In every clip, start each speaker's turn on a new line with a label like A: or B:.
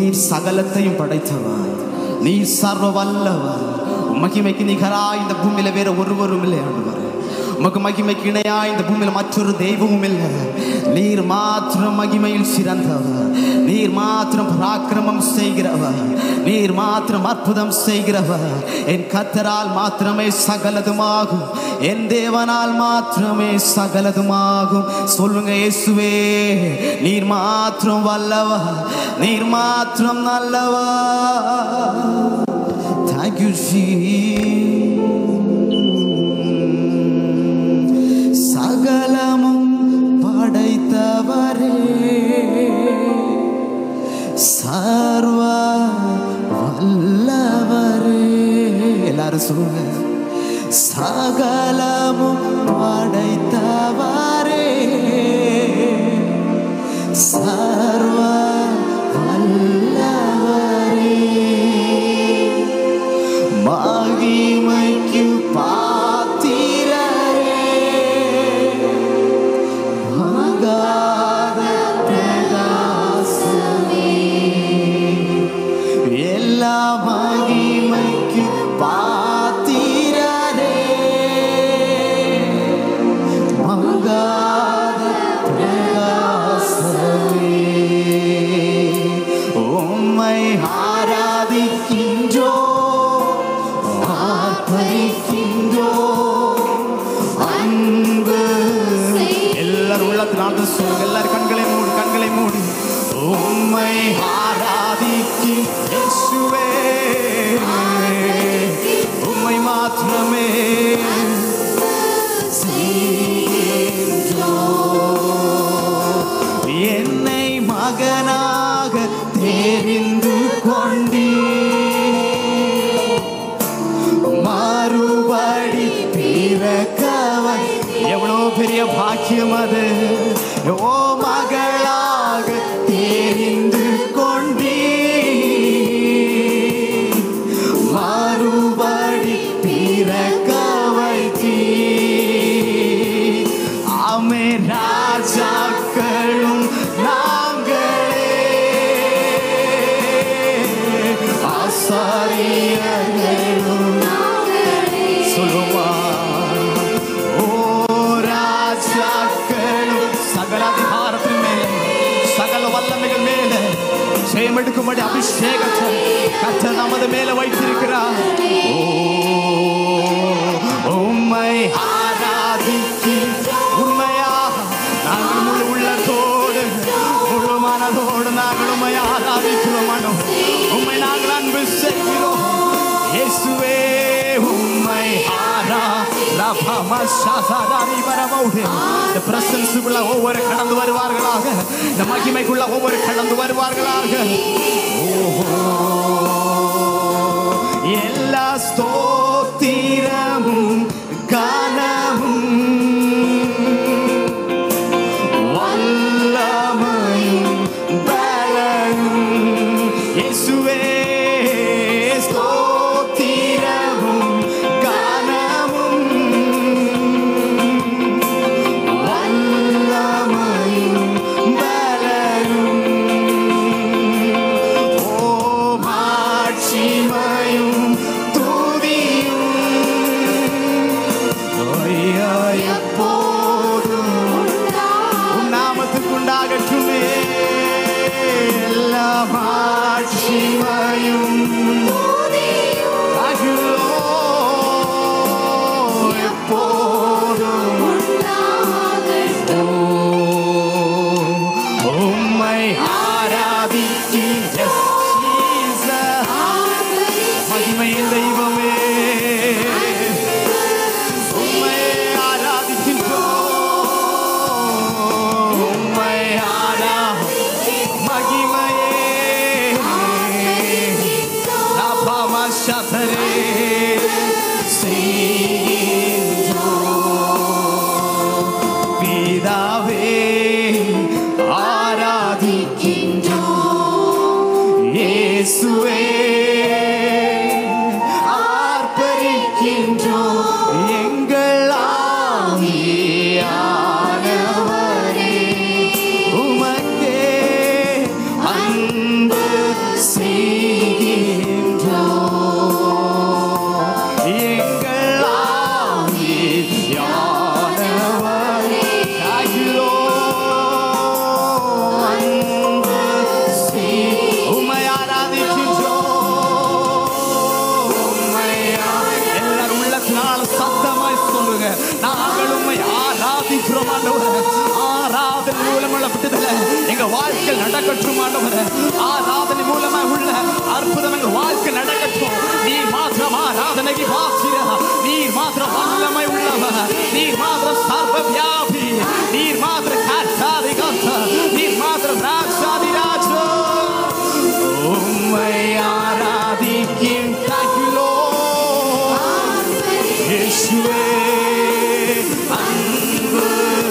A: நீர் சகலத்தையும் படைத்தவர், நீர் சர்வ வல்லவர். மகிமைக்கு நிகராய் இந்த பூமியில வேற ஒருவரும் இல்லை ஆண்டவரே. உமக்கு மகிமைக்கு இணையா இந்த பூமியில மற்றொரு தெய்வமும் இல்லை. நீர் மாத்திரம் மகிமையில் சிறந்தவர், நீர் மாத்திரம் பராக்கிரமம் செய்கிறவர், நீர் மாத்திரம் அற்புதம் செய்கிறவர். என் கர்த்தரால் மாத்திரமே சகலதுமாகும், என் தேவனால் மாத்திரமே சகலதுமாகும். சொல்லுங்க இயேசுவே, நீர் மாத்திரம் வல்லவர், நீர் மாத்திரம் நல்லவர். Thank you Jesus. சகலமும் படைத்தவரே, சர்வ வல்லவரே. எல்லாரும் சொல்லுங்க, சகலமும் படைத்தவரே, சர்வ வல்லவரே. மகிமைக்கு பாத்திரரே, மகாத பிரகாசமே. எல்லா மகிமைக்கு பாத்திரரே, மகாத பிரகாசமே. உம்மை ஆராதிக்கின்றோ, அன்பு. எல்லாரும் உள்ளத்தில் சொல்லுங்க, எல்லாரும் கண்களை மூடி, கண்களை மூடி. உம்மை ஆராதிக்கு இயேசுவே, உம்மை மாத்திரமே என்னை மகனாக தெரிந்து கொண்டீ, மறுபடி பிறக்கவை. எவ்வளோ பெரிய பாக்கியம் அது. ஓ மகளாக தெரிந்து கொண்டீ, மறுபடி பிறக்கவை. ஆமே, ராஜாக்களும் நாங்களே, ஆசாரியர்களும் சொல்லுவா. ஓ ராஜாக்களும் சகல அதிகாரத்தின் மேலே, சகல வல்லமைகள் மேலே ஜெயமெடுக்கும்படி அபிஷேகத்தை கர்த்தர் நமது மேல வைத்திருக்கிறார். ஓ உம்மை ஆராதிக்கு உண்மையாக நாங்கள் முழு உள்ளத்தோடு முழு மனதோடு நாங்கள் உம்மை ஆராதிக்கிறோம். உம்மை நாங்கள் அன்பு செய்கிறோம் இயேசுவே. உம்மை இந்த பிரசன்ஸுக்குள்ள ஒவ்வொரு கடந்து வருவார்களாக, இந்த மகிமைக்குள்ள ஒவ்வொரு கடந்து வருவார்களாக. எல்லா ஸ்தோத்திரமும் கனமும் வல்லமையும் பலனும் இயேசுவே. எங்க வாழ்க்கை நடக்கட்டும் ஆண்டவரே. ஆராதனை மூலமாக உள்ள அற்புதம் எங்க வாழ்க்கை நடக்கட்டும். நீர் மாத்திரம் ஆராதனைக்கு பாத்திர, நீர் மாத்திரம் வல்லமை உள்ளவர், நீர் மாத்திரம் சர்வ வியாபி, நீர் மாத்திரம் கர்த்தாதி கர்த்தர், நீர் மாத்திரம் ராஜாதி ராஜா. உம்மை ஆராதிக்கின்றோ இயேசுவே, அன்பு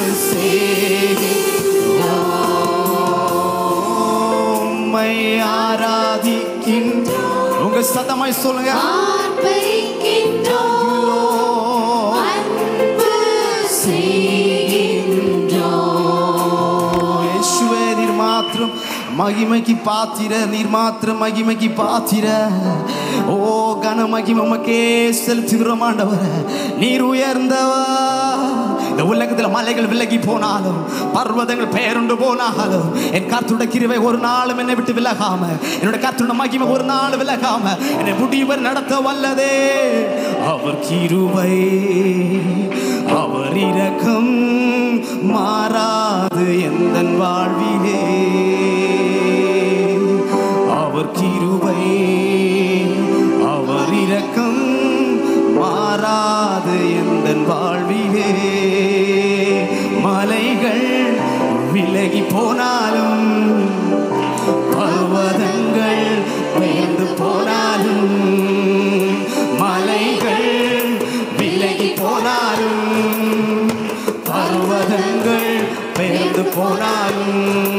A: ஆராதிக்கின்றோம். உங்க சத்தமாய் சொல்லுங்க. இயேசுவே நீர் மாத்திரம் மகிமைக்கு பாத்திர, நீர் மாத்திரம் மகிமைக்கு பாத்திர. ஓ கன மகிமை உமக்கே செலுத்துகிறோம் ஆண்டவரே. நீர் உயர்ந்தவர். இந்த உலகத்தில் மலைகள் விலகி போனாலும், பர்வதங்கள் பெயருண்டு போனாலும், என் கர்த்தருடைய கிருபை ஒரு நாளும் என்னை விட்டு விலகாம, என்னுடைய கர்த்தருடைய மகிமை ஒரு நாள் விலகாம என்னை முடிவர் நடத்த வல்லதே. அவர் கிருபை, அவர் இரக்கம் மாறாது எந்தன் வாழ்விலே. அவர் கிருபை, அவர் இரக்கம் மாறாது எந்தன் வாழ்விலே. மலைகள் விலகி போனாலும், பர்வதங்கள் பெயர்ந்து போனாலும், மலைகள் விலகி போனாலும், பர்வதங்கள் பெயர்ந்து போனாலும்,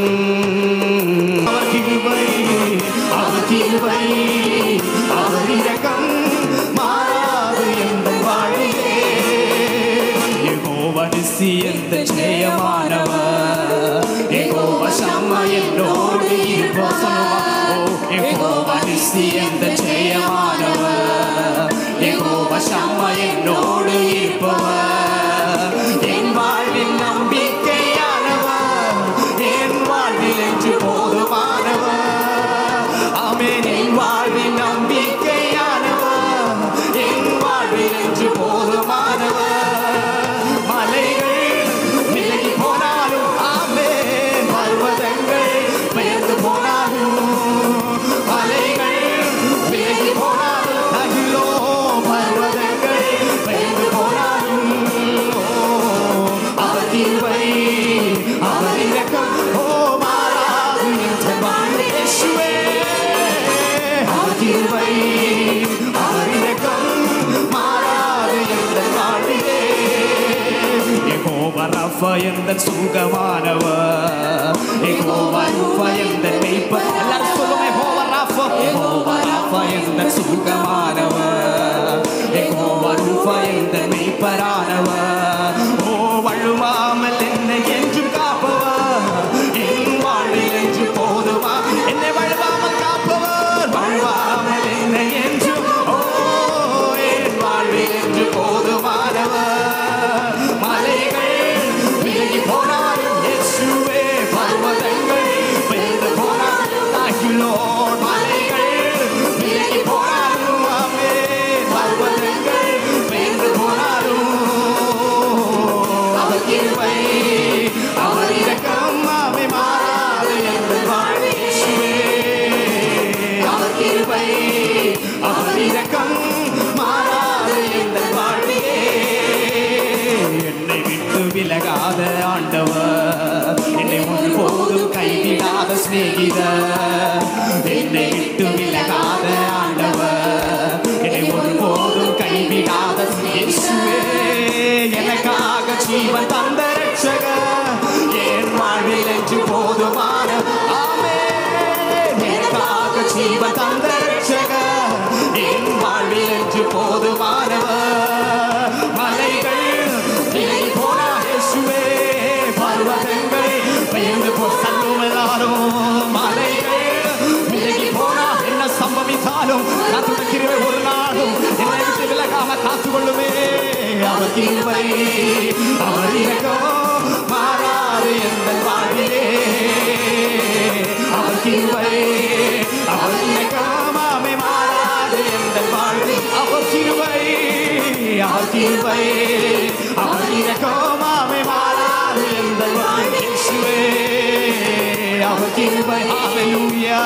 A: அவர் கிருபை, அவர் கிருபை, அவர் இரக்கம் மாறாது எந்தன் வாழ்விலே. யெகோவா நிசி எந்த ஜெயமானவர், யெகோவா ஷம்மா என்னோடு இருப்பார். சொல்லுவா. ஓ யெகோவா நிசி எந்த ஜெயமானவர், யெகோவா ஷம்மா என்னோடு இருப்பவர். என் வாழ்வில் நம்பிக்கையானவர், என் வாழ்வில் என்று போதுமானவர். ஆமென். என் வாழ்வில் நம்பிக்கையானவர், என் வாழ்வில் என்று போதுமானவர். மலைகள் விலகி போனாலும், ஆமென், பர்வதங்கள் பெயர்ந்து போனாலும், மலைகள் விலகி போனாலும், அகிலோ பர்வதங்கள் பெயர்ந்து போனாலும், அவர் கிருபை, அவர் இரக்கம் மாறாது எந்தன் வாழ்விலே. இயேசுவே, அவர் கிருபை, அவர் இரக்கம் மாறாது எந்தன் வாழ்விலே. யெகோவா ரஃபா எந்தன் சுகமானவர், யெகோவா ரூபா எந்தன் மேய்ப்பர். எல்லாரும் சொல்லுங்க. யெகோவா ரஃபா, யெகோவா ரஃபா எந்தன் சுகமானவர், யெகோவா ரூபா எந்தன் மேய்ப்பரானவர். ஓ வழுவாமல் என்னை என்றும் காப்பவர், என் வாழ்வில் என்று போதுமா. என்னை வழுவாமல் காப்பவர், வழுவாமல் என்னை என்றும், ஓ என் வாழ்வில் என்று போதுமானவர். மலைகள் விலகி போனாலும், இயேசுவே, பர்வதங்கள் பெயர்ந்து போனாலும், அகிலோன் மலைகள் விலகி போனாலும், ஆமென், பர்வதங்கள் பெயர்ந்து போனாலும், அவர் கிருபை, அவர் இரக்கம் ஆமென் மாறாது எந்தன் வாழ்விலே. இயேசுவே, அவர் கிருபை, அவர் இரக்கம் மாறாது எந்தன் வாழ்விலே. என்னை விட்டு விலகாத ஆண்டவர், என்னை ஒருபோதும் கைவிடாத சிநேகிதர். என்னை விட்டு விலகாத ஆண்டவர், என்னை ஒருபோதும் கைவிடாத இயேசுவே, எனக்காக ஜீவன் தந்த ரட்சகர், என் வாழ்வில் என்று போதுமான. ஆமென். எனக்காக ஜீவன் தந்த ரட்சகர், என் வாழ்வில் என்று போதுமானவர். மலைகள் விலகி போனா, இயேசுவே, பர்வதங்கள் பெயர்ந்து போ. சொல்லும் எல்லாரும். மலைகள் விலகி போனா, அவர் கிருபை அவர் இரக்கம் மாறாது எங்கள் வாழ்விலே. அவர் கிருபை அவர் இரக்கமாமே மாறாது எங்கள் வாழ்வில். அவர் கிருபை அவர் கிருபை அவர் இரக்கமாமே மாறாது எங்கள் வாழ்வில். அவர் கிருபை ஹalleluya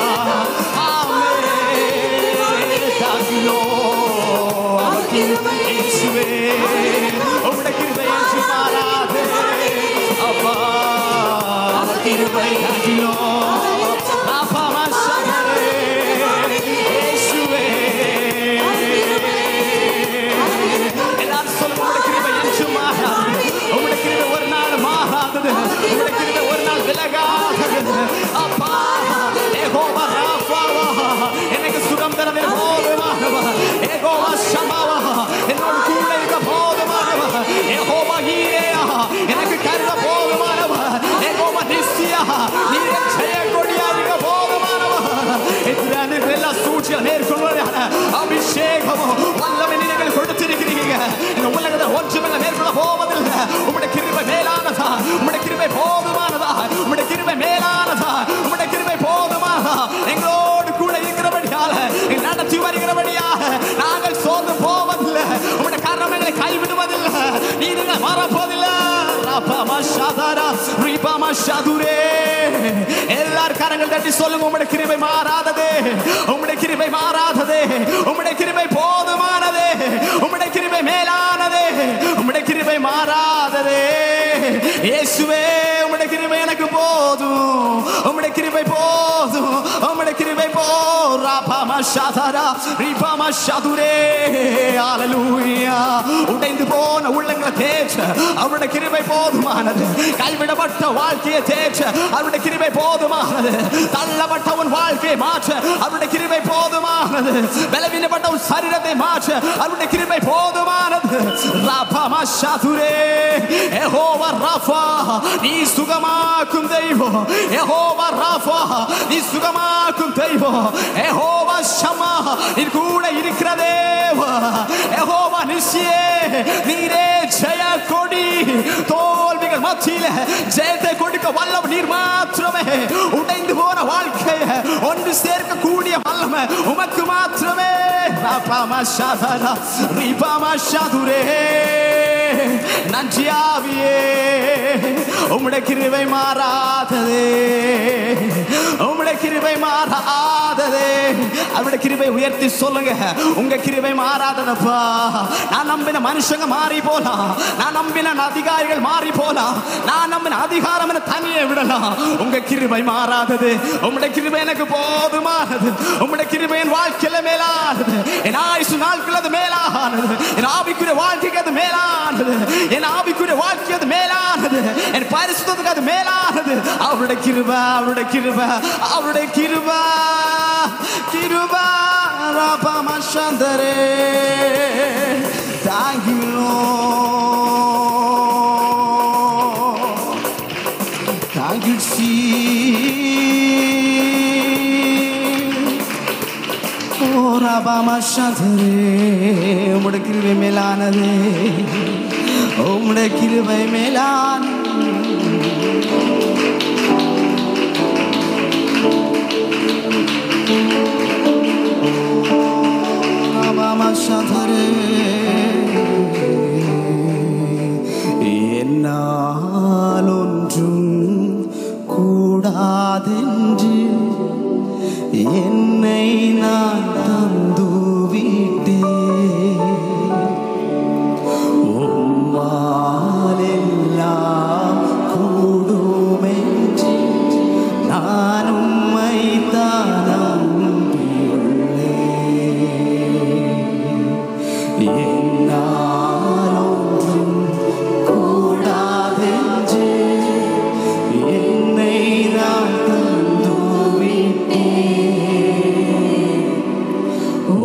A: ஆமென் தாங்கிலோ. அவர் கிருபை இயேசுவே உம்முடைய கிருபை என்று மாறாது அப்பா. அவர் கிருபை தாங்கிலோ அப்பா மசகரே இயேசுவே. எல்லாரும் சொல்லுங்க உம்முடைய கிருபை என்று மாறாது. உம்முடைய கிருபை ஒரு நாள் மாறாதது. உம்முடைய கிருபை ஒரு நாள் விலகாதது அப்பா. யெகோவா ராஃபா எனக்கு சுகம் தரவே போதுமானவர். யெகோவா ஷமாவா என்னோடு கூட இருக்க போதுமானவர். யெகோவா ஈரேயா எனக்கு கருத போதுமானவர். யெகோவா நிஸ்ஸியா நீர் ஜெயக்கொடியா இருக்க போதுமானவர். எதிரான எல்லா சூழ்ச்சிகளை மேற்கொள்வதான அபிஷேகமோ வல்லமை நீங்கள் கொடுத்திருக்கிறீங்க. இந்த உலகத்தை ஒன்றுமில்லை மேற்கொள்ள போவதில்லை. உம்முடைய கிருபை மேலானதா, உம்முடைய கிருபை போதுமானதா, உம்முடைய கிருபை மேலானதா, உம்முடைய கிருபை போதுமானதா. எங்களோடு கூட இருக்கிறபடியால நடத்தி வருகிறபடியாக நாங்கள் சோர்ந்து போவதில்லை. உம்முடைய கரம் எங்களை கைவிடுவதில்லை. நீங்க மறப்பதில்லை. எல்லாரும் கரங்கள் தட்டி சொல்லுங்க உம்முடைய கிருபை மாறாததே, உம்முடைய கிருபை மாறாததே, உம்முடைய கிருபை போதுமானதே, உம்முடைய கிருபை மேலானதே, உம்முடைய கிருபை மாறாததே. இயேசுவே உம்முடைய கிருபை எனக்கு போதும், உம்முடைய கிருபை போதும், உம்முடைய கிருபை உடைந்து போன உள்ளங்களை தேற்ற அவருடைய கிருபை போதுமானது. கைவிடப்பட்ட வாழ்க்கையை தேற்ற அவருடைய கிருபை போதுமானது. தள்ளப்பட்ட உன் வாழ்க்கையை மாற்ற அவருடைய கிருபை போதுமானது. பலவீனப்பட்ட உன் சரீரத்தை மாற்ற அவருடைய கிருபை போதுமானது. யெகோவா ராஃபா நீ சுகமாக்கும் தெய்வம். யெகோவா ராஃபா நீ சுகமாக்கும் தெய்வம். யெகோவா ஷமா நீ கூட இருக்கிற தேவன். யெகோவா நிஸ்ஸியே நீரே ஜெய கொடி. தோல்விகள் மத்தியில ஜெயத்தை கொடுக்க வல்லவர் நீர் மாத்திரமே. உடைந்து போன வாழ்க்கையை ஒன்று சேர்க்கக்கூடிய வல்லமை உமக்கு மாத்திரமே. நன்றியாவியே உம்முடைய கிருபை மாறாததே, உம்முடைய கிருபை மாறாததே. அவருடைய கிருபை உயர்த்தி சொல்லுங்க உங்க கிருபை மாறாததப்பா. நான் நம்பின மனுஷங்க மாறி போலாம், நான் நம்பின அதிகாரிகள் மாறி போலாம், நான் நம்பின அதிகாரம் என தனியே விடலாம். உங்க கிருபை மாறாதது. உம்முடைய கிருபை எனக்கு போதுமானது. உம்முடைய கிருபை என் வாழ்க்கையில மேலானது. என் ஆயுசு நாட்கள் அது மேலானது. என் ஆவிக்குரிய வாழ்க்கைக்கு அது மேலானது. என் ஆவிக்குரிய வாழ்க்கை அது மேலானது. என் பரிசுத்தத்துக்கு அது மேலானது. அவருடைய கிருபை, அவருடைய கிருபை, அவருடைய கிருபை, கிருபை ராபமசந்தரே. Thank you Lord. Thank you Jesus. Oh ராபமசந்தரே உம்முடைய கிருபை மேலானது. உம்முடைய கிருபை மேலானது. என்னால் ஒன்றும் கூடாதென்று என்னை நான் தந்து விட்டேன். உம்மால் எல்லாம் கூடுமென்று நான் உம்மை தான் என்னால் ஒன்றும் கூடாதென்று என்னை நான் தந்து விட்டேன்.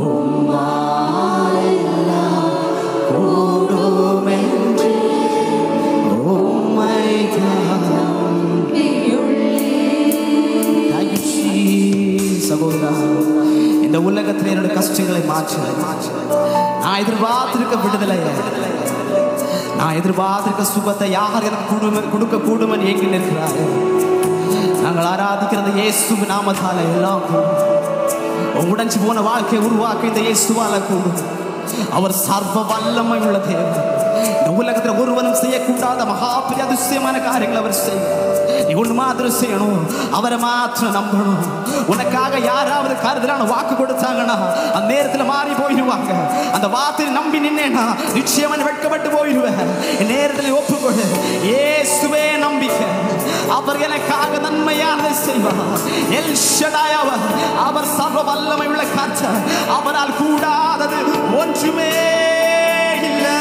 A: இந்த உலகத்தில் என்னுடைய கஷ்டங்களை மாற்று. நான் எதிர்பார்த்திருக்க விடுதலை, நான் எதிர்பார்த்திருக்க சுகத்தை யார் எனக்கு கொடுக்க கூடுமன் ஏங்கி நிற்கிறாரு. நாங்கள் ஆராதிக்கிறது இயேசுவின் நாமத்தால எல்லாம் உடைஞ்சு போன வாழ்க்கையை உருவாக்க இந்த இயேசுவால கூடும். அவர் சர்வ வல்லமை உள்ள தேவன். இந்த உலகத்தில் ஒருவனும் செய்யக்கூடாத மகாபெரிய அதிசயமான காரியங்கள் அவர் செய்வார். நீ ஒன்று மாத்திரம் செய்யணும், அவரை மாத்திரம் நம்பணும். உனக்காக யாராவது கருதலான வாக்கு கொடுத்தாங்கன்னா அந்த நேரத்தில் மாறி போயிடுவாங்க. அந்த வார்த்தையை நம்பி நின்னேன்னா நிச்சயமாக வெட்கப்பட்டு போயிடுவேன். நேரத்தில் ஒப்புக்கொடு, இயேசுவே நம்பிக்கை, அவர் எனக்காக நன்மையானதை செய்வார். எல் ஷடாய் அவர் சர்வ வல்லமை உள்ள கர்த்தர். அவரால் கூடாதது ஒன்றுமே இல்லை.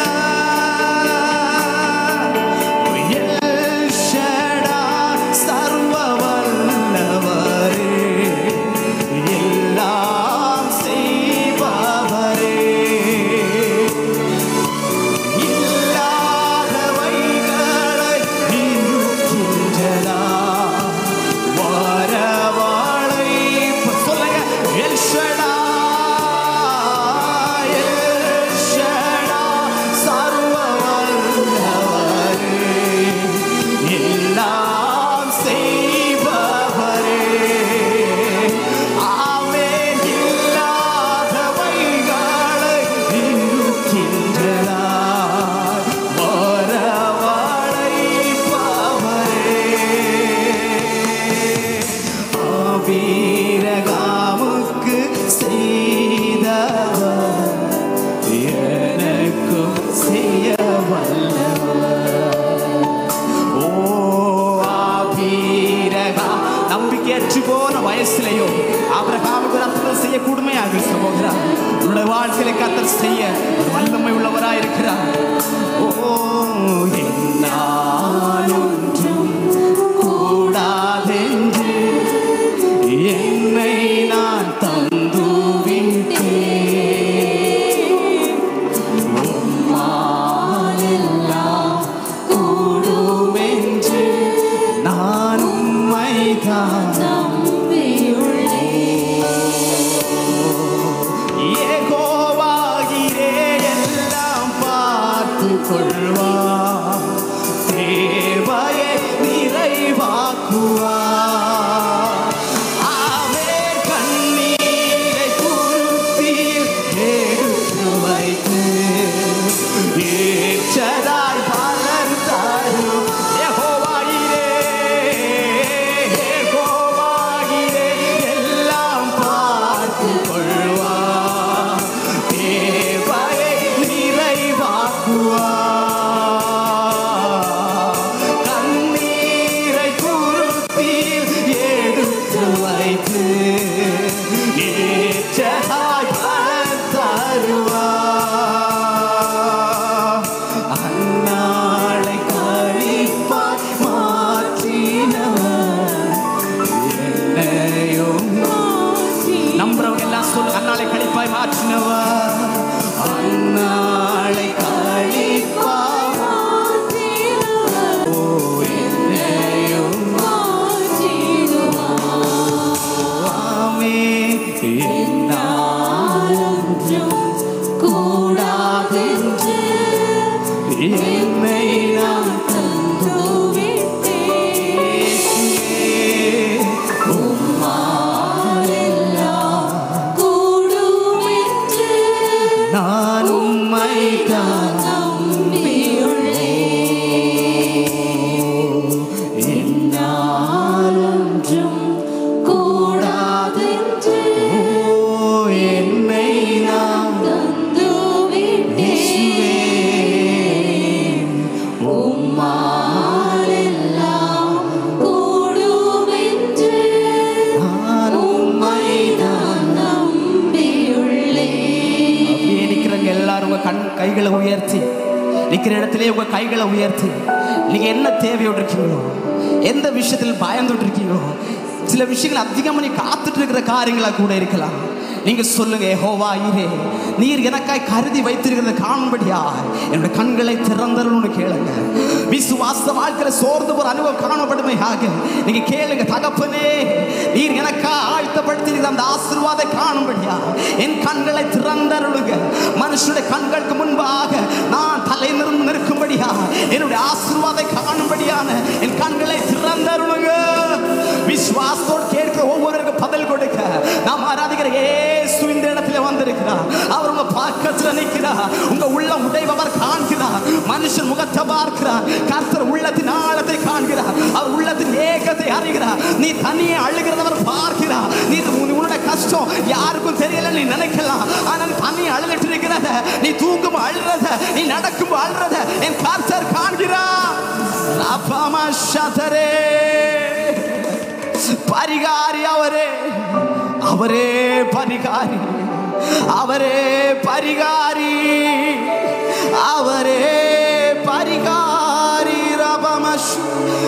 A: வயசுலையோ ஆபிரகாமுக்கு ஒரு அற்புதம் செய்ய கூடுமையாக போகிறார். உன்னுடைய வாழ்க்கையில கர்த்தர் செய்ய வல்லமை உள்ளவராய் இருக்கிறார். ஓ என்னால் ஒன்றும் கூடாதென்று என்னை நான் தந்து விட்டேன். உம்மால் எல்லாம் கூடும் என்று நான் உம்மைதான் கைகளை உயர்த்தி நிற்கிற இடத்திலே உங்க கைகளை உயர்த்தி நீங்க என்ன தேவையோடு இருக்கீங்களோ, எந்த விஷயத்தில் பயந்துட்டு இருக்கீங்களோ, சில விஷயங்கள் அதிகமாக நீ காத்துட்டு இருக்கிற காரியங்களா கூட இருக்கலாம். நீங்க சொல்லுங்க, யெகோவா ஈரே, நீர் எனக்காய் கருதி வைத்திருக்கிறத காணும்படியா என்னுடைய கண்களை திறந்தருள்னு கேளுங்க. விசுவாச வாழ்க்கையில சோர்ந்து ஒரு அனுபவம் காணப்படுமையாக நீங்க கேளுங்க. தகப்பனே, நீர் எனக்கா ஆழ்த்தப்படுத்திருக்கிற அந்த ஆசீர்வாதை காணும்படியா என் கண்களை திறந்தருளுங்க. மனுஷனுடைய கண்களுக்கு முன்பாக நான் தலை நிற்கும்படியா என்னுடைய ஆசீர்வாதை காணும்படியான என் கண்களை திறந்தருளுங்க. விசுவாசத்தோடு கேட்கிற ஒவ்வொருவருக்கும் பதில் கொடுக்க நாம் ஆராதிக்கிற இயேசு இந்த இடத்துல வந்திருக்கிறார். அவர் உங்க பக்கத்துல நிற்கிறார். உங்க உள்ள உடைபவர் காண்கிறார். மனுஷன் முகத்தை பார்க்கிறார், கர்த்தர் உள்ளத்தின் ஆழத்தை காண்கிறார். அவர் உள்ளத்தின் ஏக்கத்தை அறிகிறார். நீ தனியே அழுகிறவர் பார்க்கிறார். நீ உன்னுடைய கஷ்டம் யாருக்கும் தெரியல நீ நினைக்கலாம். ஆனால் தனியே அழுகிட்டு இருக்கிறத, நீ தூங்கும் அழுறத, நீ நடக்கும் அழுறத என் கர்த்தர் காண்கிறார். பரிகாரி அவரே, அவரே பரிகாரி, அவரே பரிகாரி, அவரே பரிகாரி. ரபமஷு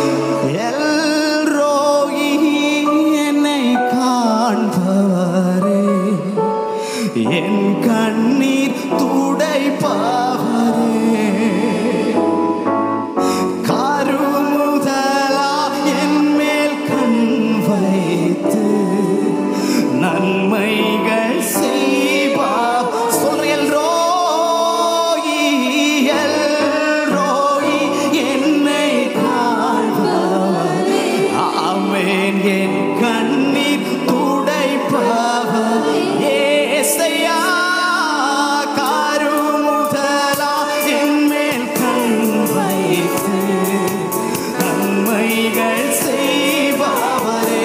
A: எல்ரோகி என்னை காண்பவரே, என் கண்ணீர் துடைப்பவரே, நன்மைகள் செய்வா. சொல்றேன், ரோகி என்னை காண்பவர், ஆமென், என் கண்ணீர் துடைப்பவர். ஏசையா கருமுதலா என் மேல் கண் வைத்து நன்மைகள் செய்பவரே,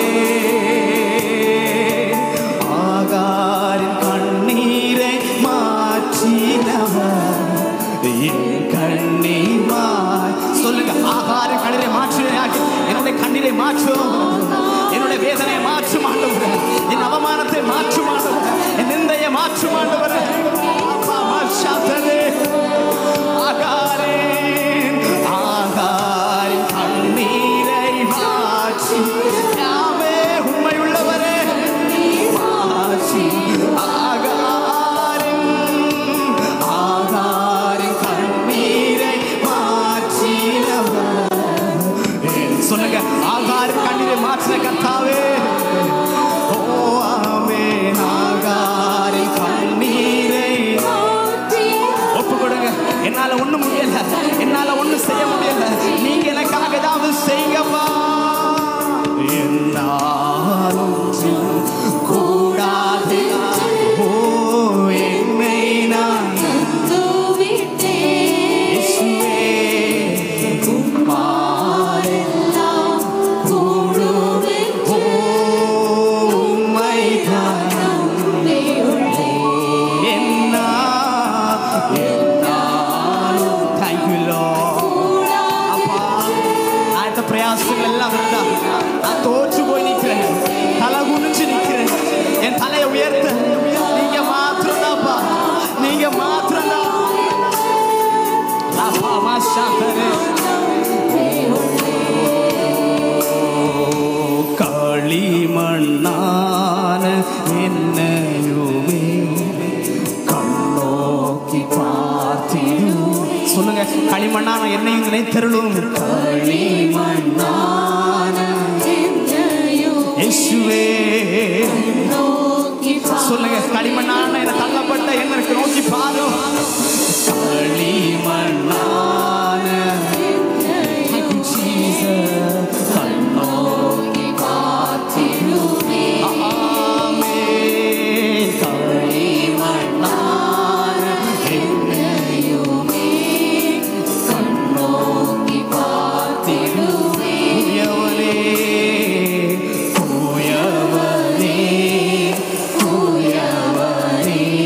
A: கண்ணீரை மாற்றினவர், என் கண்ணீர் சொல்லுங்க. ஆகாரின் கண்ணீரை மாற்றினார். என்னுடைய கண்ணீரை மாற்றுவோம், என்னுடைய வேதனையை மாற்றும் ஆண்டவர், என் அவமானத்தை மாற்றும் ஆண்டவர், என் நிந்தையை மாற்றும் ஆண்டவர். ஆகாரின் கண்ணீரை மாற்றி உண்மை உள்ளவரே, ஆகாரின் கண்ணீரை மாற்றினவர். சொல்லுங்க, ஆகாரின் கண்ணீரை மாற்றின கர்த்தாவே. ஓ ஆமென். ஆகாரின் கண்ணீரை ஒப்பு கொடுங்க. என்னால ஒண்ணும் முடியல, என்னால ஒண்ணும் செய்ய முடியல, நீங்க எனக்காக ஏதாவது செய்யப்பா. என்னாலும் கூடாது, ஓ என்னை நான் பிரயாசங்கள் எல்லாம் இருந்தா நான் தோற்று போய் நிற்கிறேன், தலை குனிஞ்சு நிற்கிறேன். என் தலையை உயர்த்த நீங்க மாத்திரம்தாப்பா, நீங்க மாத்திரம்தான். களிமண்ணான என்னையுமே கண்ணோக்கி பார்த்திடும். சொல்லுங்க, களிமண்ணான என்னையும் நினைத்தருளும். களிமண்ணான இயேசுவே. சொல்லுங்க, களிமண்ணான என தள்ளப்பட்ட என்னை நோக்கி பாரு. களிமண்ணான கண்ணோக்கி பார்த்திடுமே. ஆமென். களிமண்ணான என்னையுமே கண்ணோக்கி பார்த்திடுமே. உயவனே, உயவனே, உயவனே,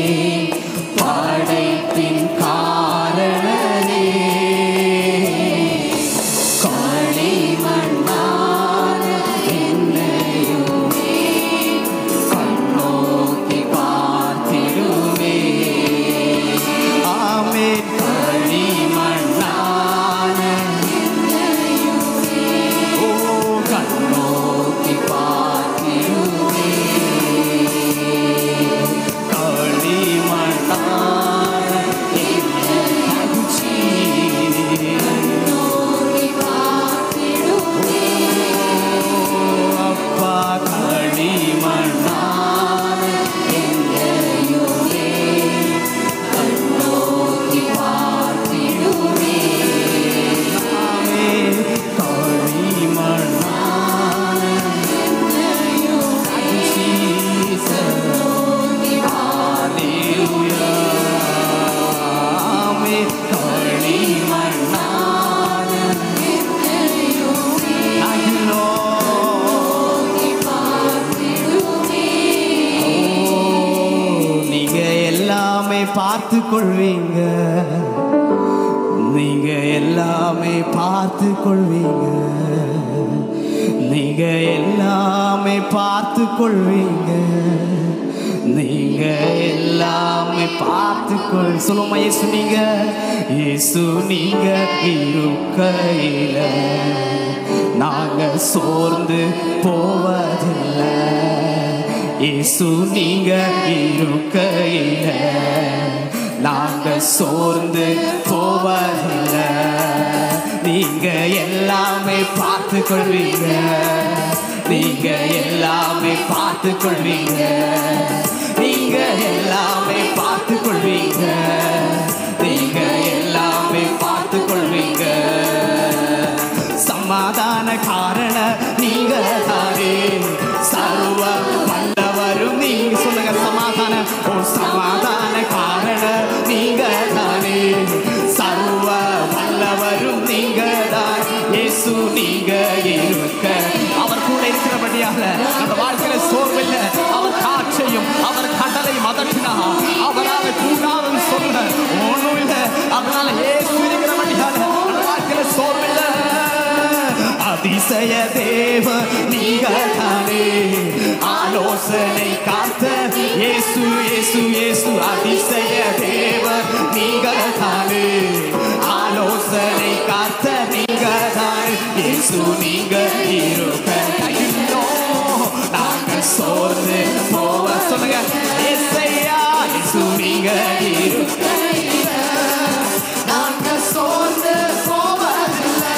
A: பார்த்து கொள்வீங்க, நீங்க எல்லாமே பார்த்து கொள்வீங்க, நீங்க எல்லாமே பார்த்து கொள்வீங்க, நீங்க எல்லாமே பார்த்து கொள். சொல்லுமா இயேசு நீங்க, இயேசு நீங்க இருக்கையில நாங்க சோர்ந்து போவதில்லை. இயேசு நீங்க இருக்கையில நாங்க சோர்ந்து போவதில்லை. நீங்க எல்லாமே பார்த்து கொள்வீங்க, நீங்க எல்லாமே பார்த்து கொள்வீங்க, நீங்க எல்லாமே பார்த்து கொள்வீங்க, நீங்க எல்லாமே பார்த்து கொள்வீங்க. சமாதான காரண நீங்க தானே, சர்வ வல்லவரும் நீங்க. சொல்லுங்க சமாதான, ஓ சமாதான காரண நீங்க தானே, சர்வ வல்லவரும் நீங்க தான். இயேசு நீங்க இருக்க, அவர் கூட இருக்கிறபடியால அந்த வாழ்க்கையில சோர்வில்லை. அவர் காற்றையும் அவர் கடலை மதட்டினா அவரால் கூடாதுன்னு சொல்ல ஒன்றும் இல்லை. அதனால இயேசு இருக்கிறபடியால அந்த வாழ்க்கையில சோர்வில்லை. அதிசய தேவ நீங்க தானே, ஆலோசனை காத்த இயேசு இயேசு இயேசு. அதிசய தேவ நீங்க தானே, ஆலோசனை காத்த நீங்க தானே. இயேசு நீங்க இருக்க நாங்க சோர்ந்து போவ. சொல்லுங்க இயேசையா, இயேசு நீங்க இருக்க நாங்க சோர்ந்து போவதில்லை.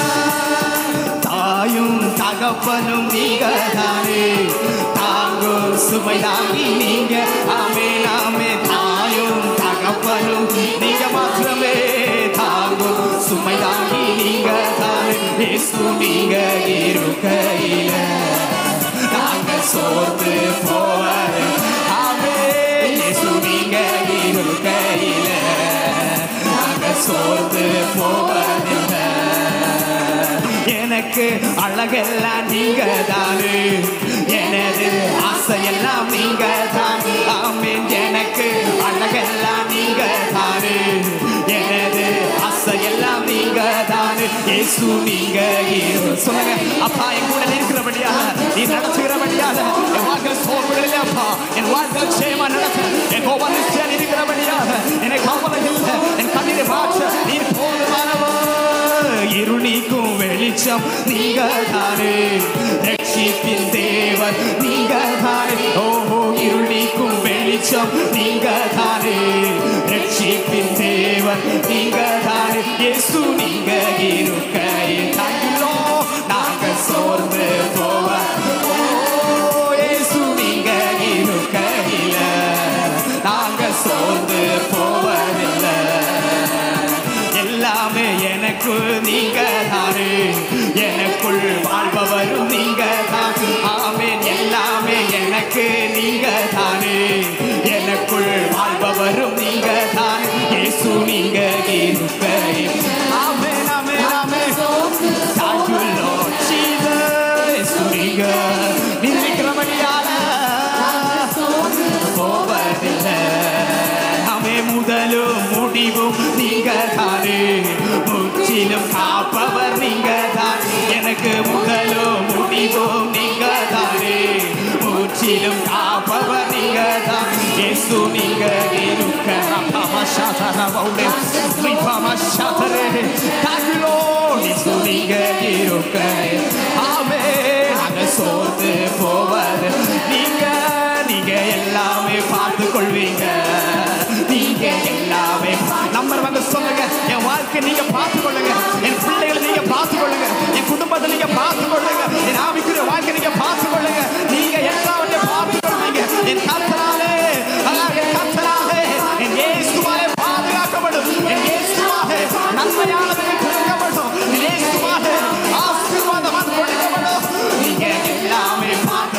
A: தாயும் தகப்பனும் நீங்க தானே, தாங்கும் சுமை தாங்கி நீங்க. ஆமே நாமே, தாயும் தகப்பனும் நீங்க மாத்திரமே, தாங்கும் சுமை தாங்கி நீங்க தானே. இயேசு நீங்க இருக்கையில நாங்க சோர்ந்து போவது. ஆமே இயேசு நீங்க இருக்கையில நாங்க சோர்ந்து போவதில்லை. எனக்கு அழகெல்லாம் நீங்க தானே, எனது ஆசையெல்லாம் நீங்க தான். ஆமீன். எனக்கு அழகெல்லாம் நீங்க தானே, எனது ஆசையெல்லாம் நீங்க தானே. இயேசு நீங்க சொல்லுங்க. அப்பா என் கூட இருக்கிறபடியாக, நீ நடத்துகிறபடியாக என் வாழ்க்கையில் சோர்வுகளில் அப்பா என் வாழ்க்கையில் சேமா நடத்த என் கோபம் நிச்சயம் இருக்கிறபடியாக என்னை கவலை இல்லை. என் கண்ணீரை மாற்ற நீர் போதுமானவர். இருள் நீக்கும் வெளிச்சம் நீங்க தானே, ரட்சிப்பின் தேவன் நீங்க தானே. ஓஹோ, இருள் நீக்கும் வெளிச்சம் நீங்க தானே, ரட்சிப்பின் தேவன் நீங்க தானே. இயேசு நீங்க இருக்கையில் தாங்கிலோ நாங்க சோர்ந்து போவ. ஓ இயேசு நீங்க இருக்கையில நாங்க சோர்ந்து போவதில்லை. எல்லாமே எனக்கு நீங்க தானே, எனக்குள் வாழ்பவரும் நீங்க தான். ஆமேன். எல்லாமே எனக்கு நீங்க தானே, எனக்குள் வாழ்பவரும் நீங்க தான். இயேசு நீங்க இருக்கையில். ஆமேன் ஆமேன் ஆமேன். Thank you Lord Jesus. இயேசு நீங்க இருக்கிறபடியால போவதில்லை. ஆமே முதலும் முடிவும் நீங்க தானே, முற்றிலும் காப்பவர் நீங்க தான். எனக்கு முதலும் முடிவும் நீங்க தானே, முற்றிலும் காப்பவர் நீங்க தான். இயேசு நீங்க இருக்க. இயேசு நீங்க இருக்க. ஆமே நாங்க சோர்ந்து போவது. நீங்க நீங்க எல்லாமே பார்த்து கொள்வீங்க, நீங்க எல்லாமே. நம்பர் வந்து சொல்லுங்க, என் வாழ்க்கை நீங்க பார்த்து கொள்ளுங்க, என் பிள்ளைகளை நீங்க பார்த்து கொள்ளுங்க, என் குடும்பத்தை நீங்க பார்த்து கொள்ளுங்க, என் ஆவிக்குரிய வாழ்க்கை நீங்க பார்த்து கொள்ளுங்க. நீங்க எல்லாவற்றையும் பார்த்து கொள்வீங்க. என் கர்த்தராலே, என் கர்த்தராலே, என் இயேசுவாலே பாதுகாக்கப்படும். என் இயேசுவாலே நன்மையானது கொடுக்கப்படும். என் இயேசுவாலே ஆசீர்வாதம் கொடுக்கப்படும். நீங்க எல்லாமே பார்த்து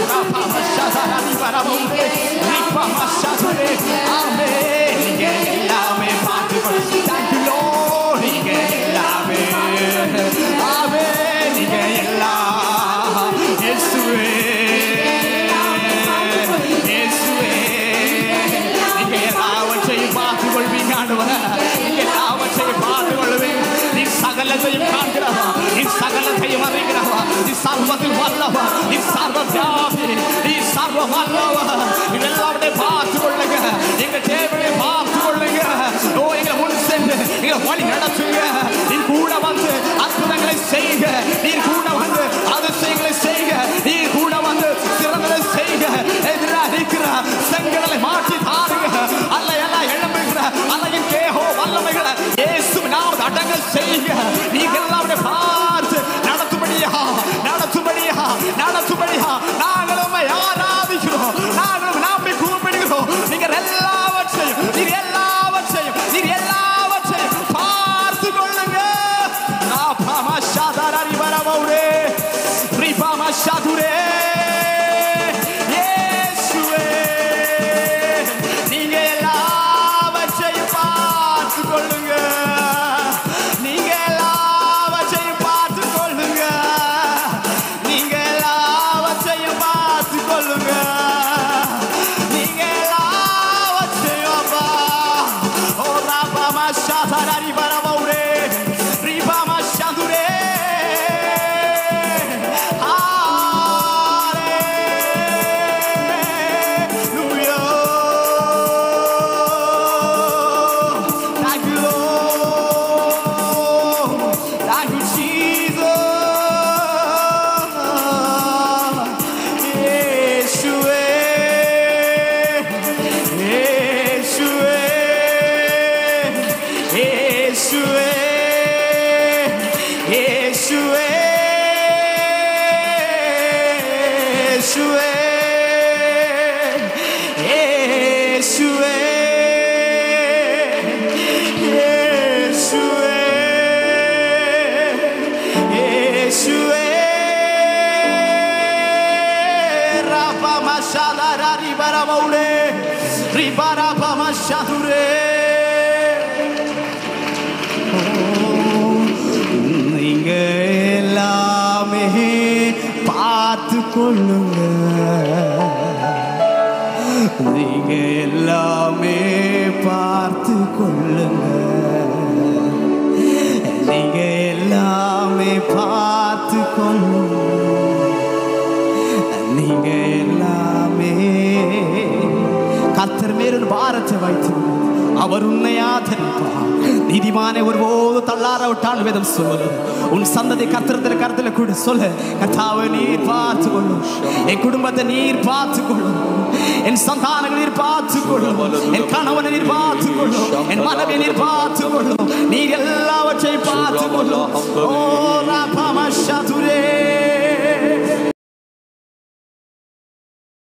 A: ஆமே, நீங்க எல்லாமே பார்த்து கொள்ளுங்க. Thank you Lord. நீங்க எல்லாமே ஆமே, நீங்க எல்லாம் இயேசுவே இயேசுவே. நீங்க எல்லாவற்றையும் நீ சர்வத்தில் வல்லவர், நீ சர்வ வியாபி, நீ சர்வ வல்லவர். எல்லாவற்றையும் பார்த்து கொள்ளுங்க, எங்க தேவையை பார்த்து கொள்ளுங்க. ஓ எங்களை முன் சென்று எங்களை வழி நடத்துங்க. நீ கூட வந்து அற்புதங்களை செய்க, நீ கூட வந்து அதிசயங்களை செய்க, நீ கூட வந்து சிறந்ததை செய்க. எதிராக இருக்கிற செங்கடலை மாற்றி தாருங்க. அல்ல எல்லாம் எழும்புகிற அல்லையும் கேஹோ வல்லமைகளை இயேசு நாமத்தில் அடங்க செய்க. நீங்க எல்லாவற்றையும் பார்த்து நடத்தும்படியா நடத்தும்படியா நடத்தும்படியா நாங்கள் உம்மை ஆராதிக்கிறோம், நாங்கள் நம்பி கூப்பிடுகிறோம். நீங்கள் எல்லாவற்றையும் நீர் எல்லாவற்றையும் நீர் எல்லாவற்றையும் பார்த்து கொள்ளுங்க. நீங்க எல்லாவற்றையும் பார்த்து கொள்ளுங்க, நீங்க எல்லாவற்றையும் பார்த்து கொள்ளுங்க, நீங்க எல்லாவற்றையும் பார்த்து கொள்ளுங்க, நீங்க எல்லாவற்றையும் அப்பா. ஓ ராபா மஷாதாரி வரவௌரே ரிபா மஷாதுரே. நீங்க எல்லாமே பார்த்து கொள்ளுங்க, நீங்க எல்லாமே பார்த்து கொள்ளுங்க, நீங்க எல்லாமே பார்த்து கொள்ளுங்க, நீங்க எல்லாமே. கர்த்தர் மேல் ஒரு பாரத்தை வைத்து அவர் உன்னை ஆதரிப்பார். நீதிமானை ஒருபோது தள்ளார விட்டான் வேதம் சொல்லு. உன் சந்ததி கர்த்தரத்தில் கருத்துல கூட சொல்லு, கர்த்தாவை நீர் பார்த்து கொள்ளும், என் குடும்பத்தை நீர் பார்த்து கொள்ளும், என் சந்தானங்களை நீர் பார்த்து கொள்ளும், என் கணவனை நீர் பார்த்து கொள்ளும், என் மனைவி நீர் பார்த்து கொள்ளும், நீர் எல்லாவற்றையும் பார்த்து கொள்ளும். ஓ ராபா மஷாதுரே